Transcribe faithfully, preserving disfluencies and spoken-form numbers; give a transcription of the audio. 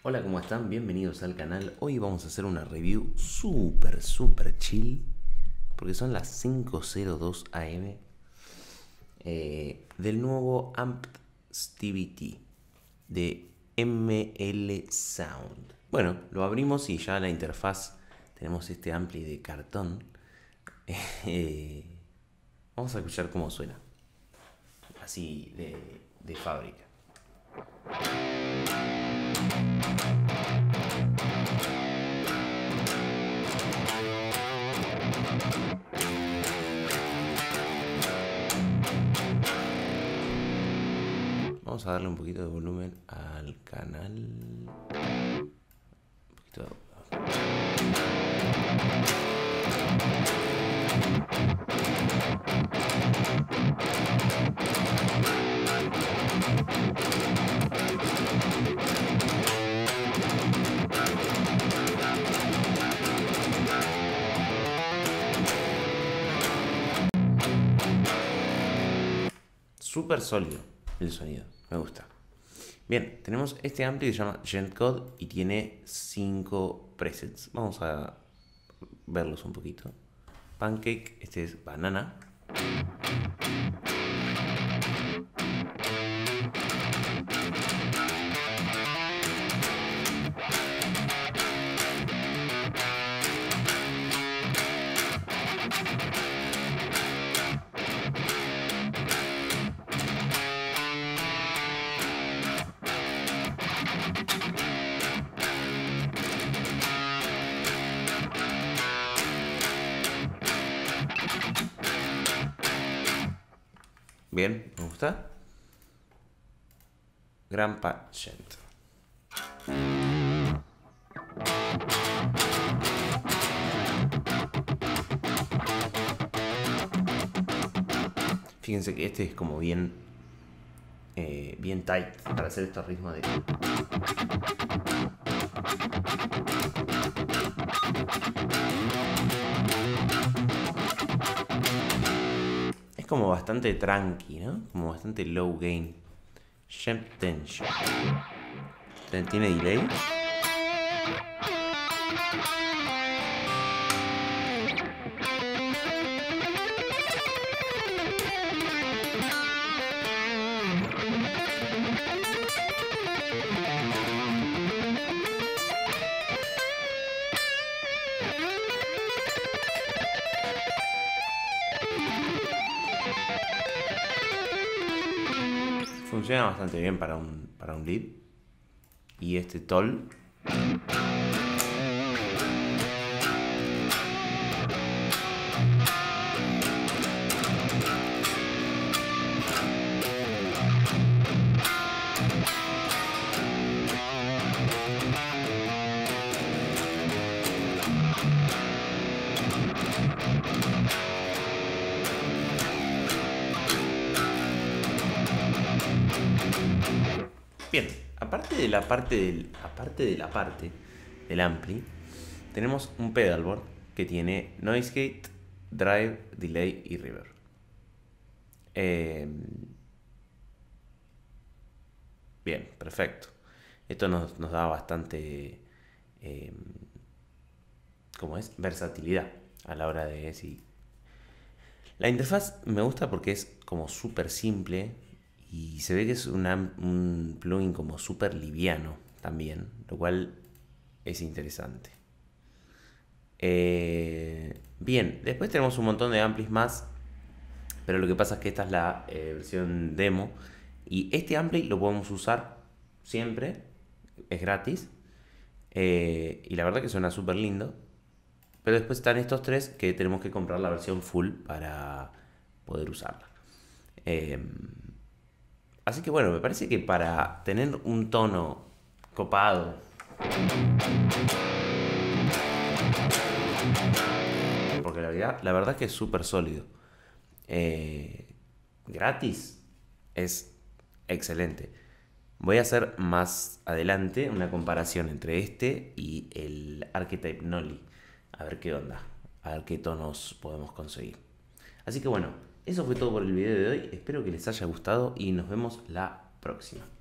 Hola, ¿cómo están? Bienvenidos al canal. Hoy vamos a hacer una review súper, súper chill, porque son las cinco cero dos a m eh, del nuevo Amp Stevie T de M L Sound. Bueno, lo abrimos y ya la interfaz tenemos este ampli de cartón. Eh, vamos a escuchar cómo suena, así de, de fábrica. Vamos a darle un poquito de volumen al canal. Un poquito de... Súper sólido el sonido, me gusta. Bien, tenemos este ampli que se llama GentCode y tiene cinco presets. Vamos a verlos un poquito. Pancake, este es banana. Bien, me gusta. Grandpa Gent. Fíjense que este es como bien, eh, bien tight para hacer estos ritmos de... Es como bastante tranqui, ¿no? Como bastante low gain. Sharp tension. ¿Tiene delay? Funciona bastante bien para un, para un lead. Y este toll. Bien, aparte de la parte del, aparte de la parte del ampli, tenemos un pedalboard que tiene noise gate, drive, delay y reverb. Eh, bien, perfecto. Esto nos, nos da bastante, eh, ¿cómo es? Versatilidad a la hora de decir. La interfaz me gusta porque es como súper simple. Y se ve que es una, un plugin como súper liviano también, lo cual es interesante. Eh, bien, después tenemos un montón de amplis más, pero lo que pasa es que esta es la eh, versión demo. Y este ampli lo podemos usar siempre, es gratis. Eh, y la verdad que suena súper lindo. Pero después están estos tres que tenemos que comprar la versión full para poder usarla. Eh, Así que bueno, me parece que para tener un tono copado, porque la verdad, la verdad es que es súper sólido, eh, gratis, es excelente. Voy a hacer más adelante una comparación entre este y el Archetype Noli, a ver qué onda, a ver qué tonos podemos conseguir. Así que bueno, eso fue todo por el video de hoy. Espero que les haya gustado y nos vemos la próxima.